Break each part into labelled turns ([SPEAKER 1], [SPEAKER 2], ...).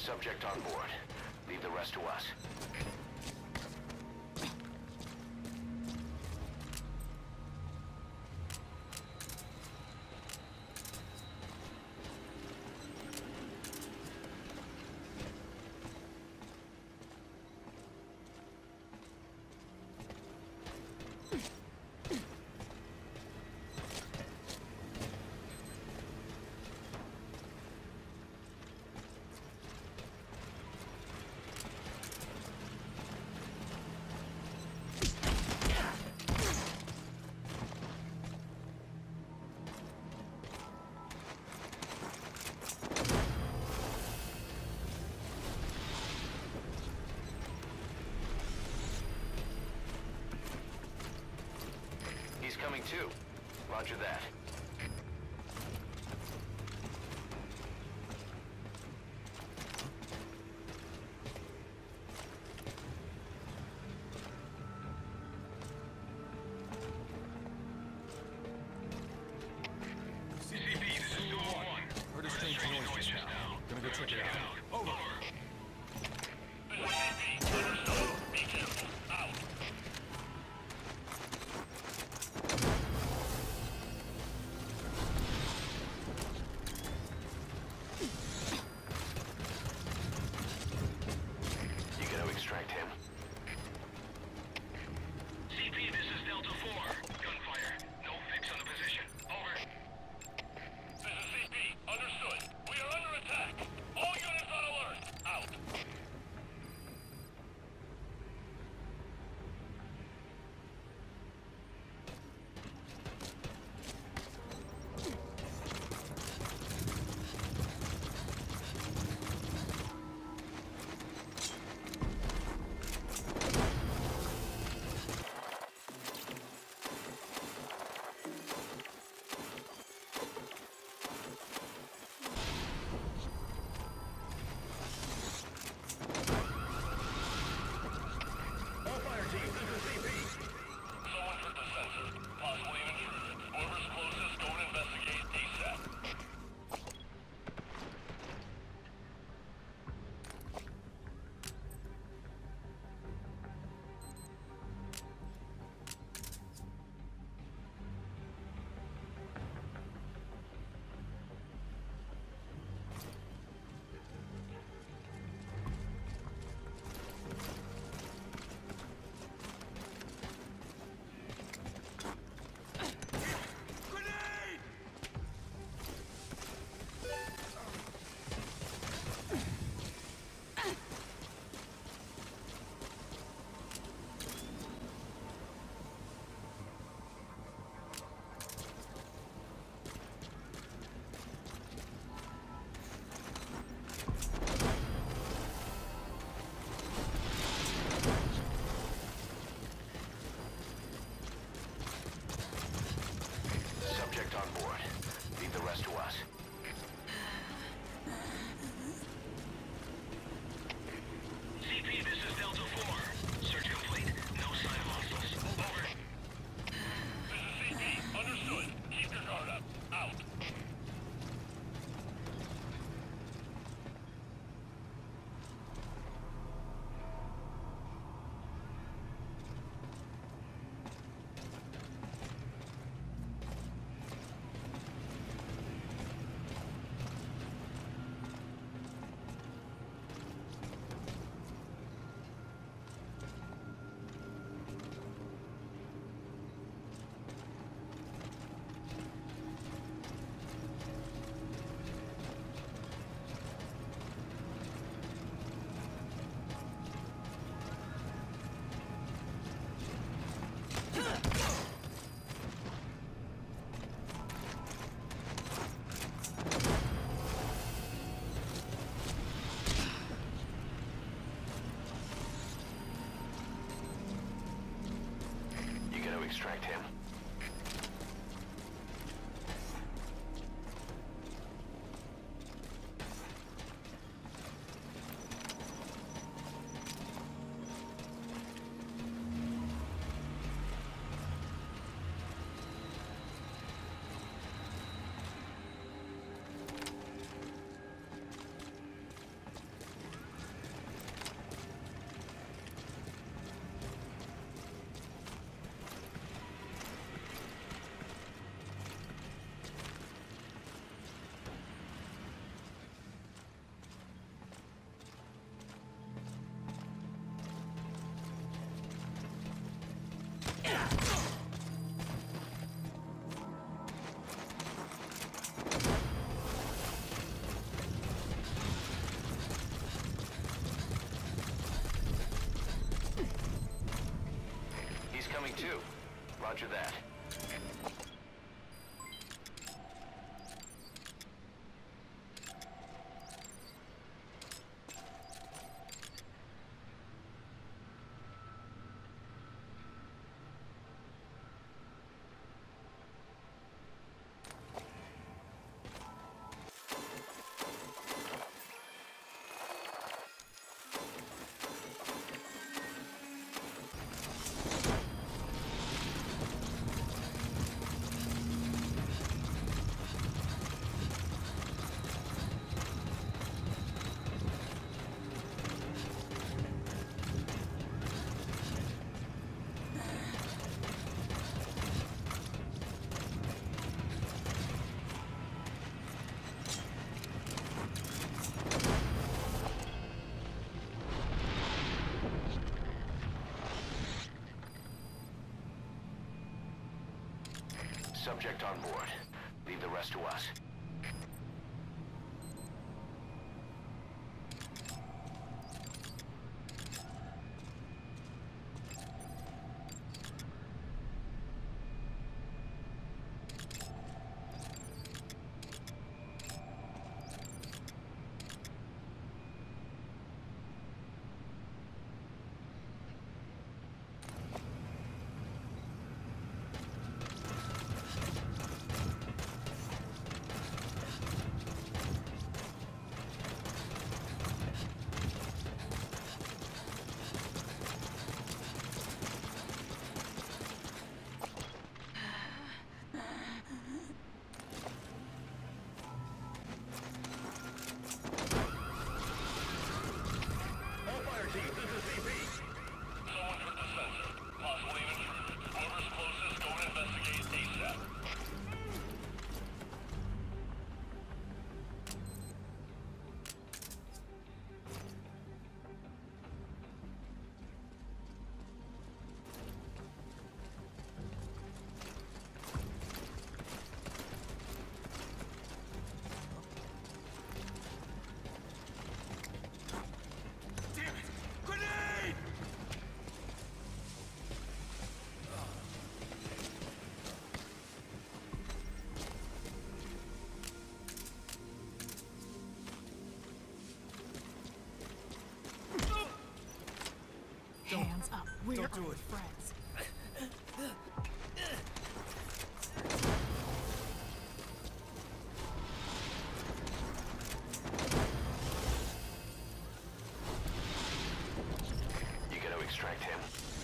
[SPEAKER 1] subject on board. Leave the rest to us. He's coming too. Roger that.
[SPEAKER 2] CP, this is Storm 1. Heard a strange noise just now. Gonna go check it out. Over.
[SPEAKER 3] CP, understood. Be careful. Out.
[SPEAKER 1] You gonna extract him?
[SPEAKER 3] CP, this is Delta 4. Gunfire. No fix on the position. Over. This is CP. Understood. We are under attack. All units
[SPEAKER 1] Roger that. Subject on board. Leave the rest to us.
[SPEAKER 4] Hands up. We're
[SPEAKER 2] Don't do it.
[SPEAKER 4] friends.
[SPEAKER 1] You gotta extract him.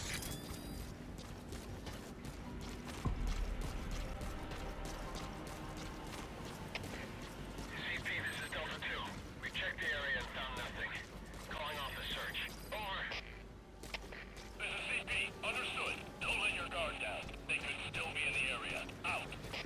[SPEAKER 3] CP, this is Delta 2. We checked the area and found nothing. Calling off the search. Over. This is CP. Understood. Don't let your guard down. They could still be in the area. Out.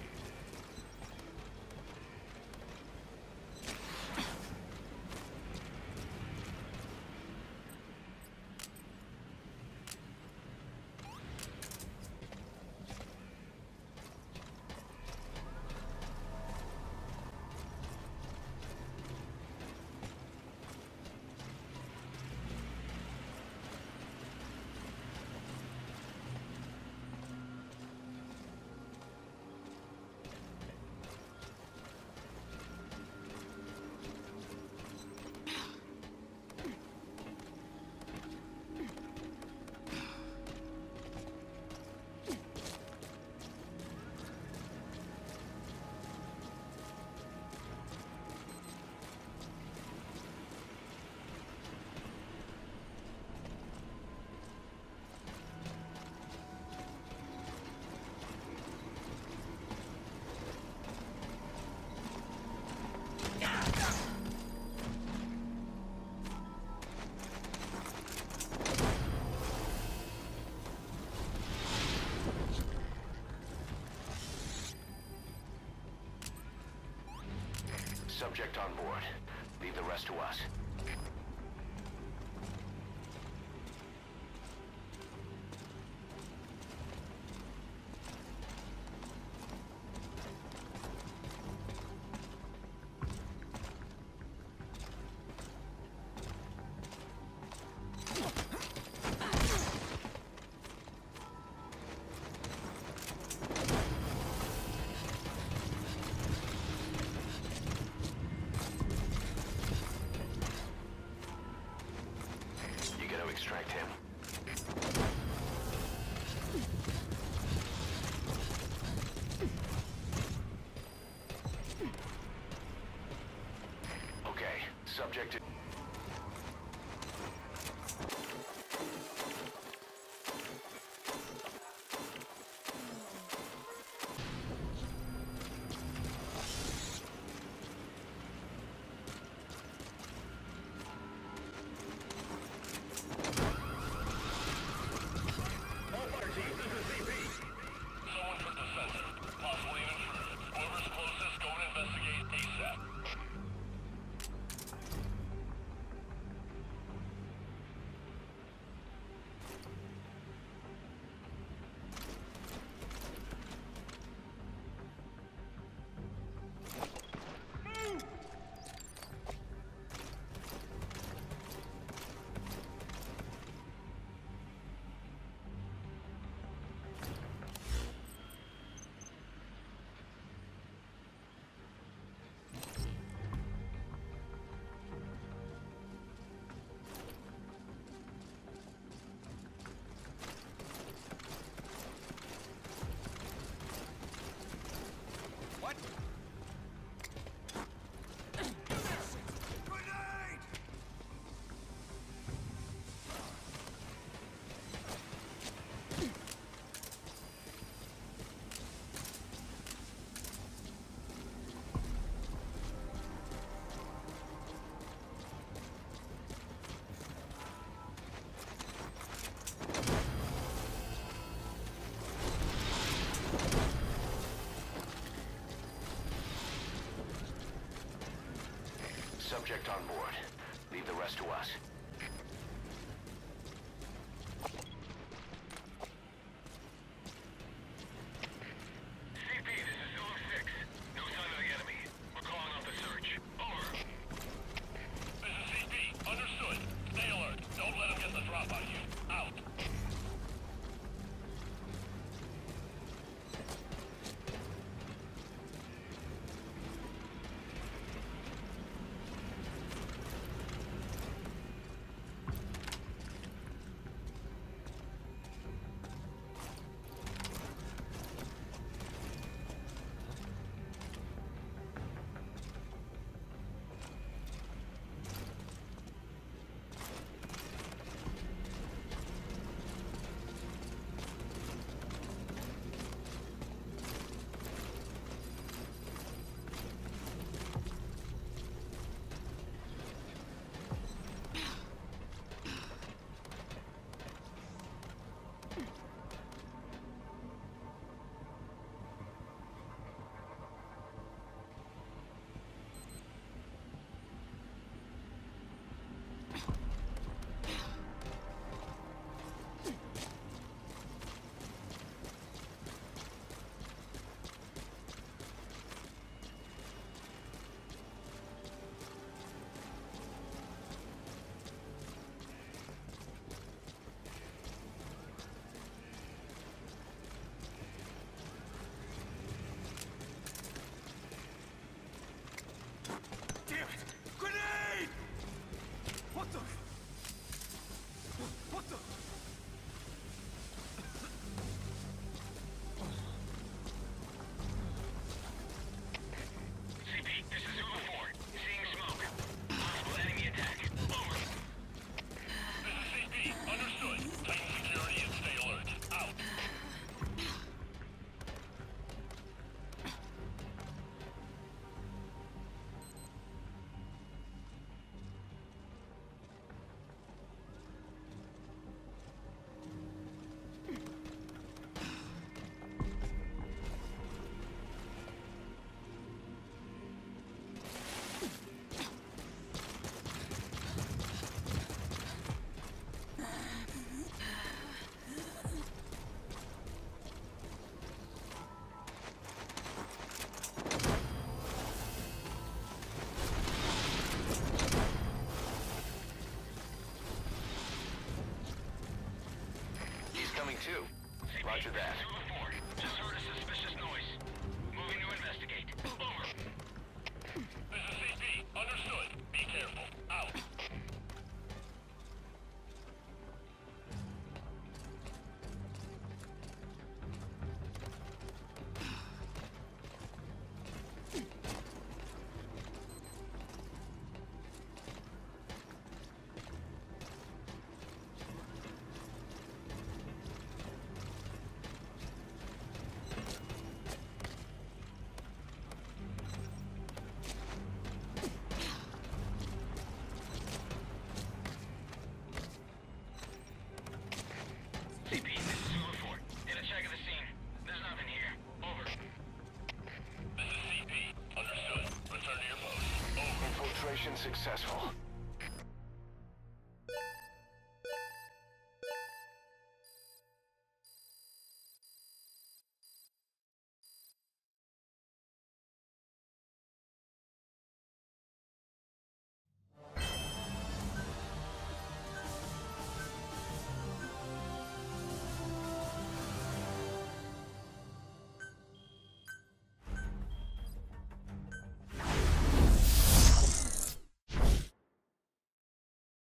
[SPEAKER 1] Subject on board. Leave the rest to us. Subject to...
[SPEAKER 3] All fire teams, this is CP. Someone from the center. Possibly an intruder. Whoever's closest, go and investigate ASAP.
[SPEAKER 2] What?
[SPEAKER 1] Subject on board. Leave the rest to us.
[SPEAKER 3] CP, this is Zulu 6. No sign of the enemy. We're calling off the search. Over. This is CP. Understood. Stay alert. Don't let them get the drop on you. Out.
[SPEAKER 2] Damn it! Grenade! What the? What the?
[SPEAKER 3] CP, this is Zulu 4. Seeing smoke. Possible enemy attack. Over. This is CP. Understood. Tighten security and stay alert. Out.
[SPEAKER 1] He's coming too. Roger that.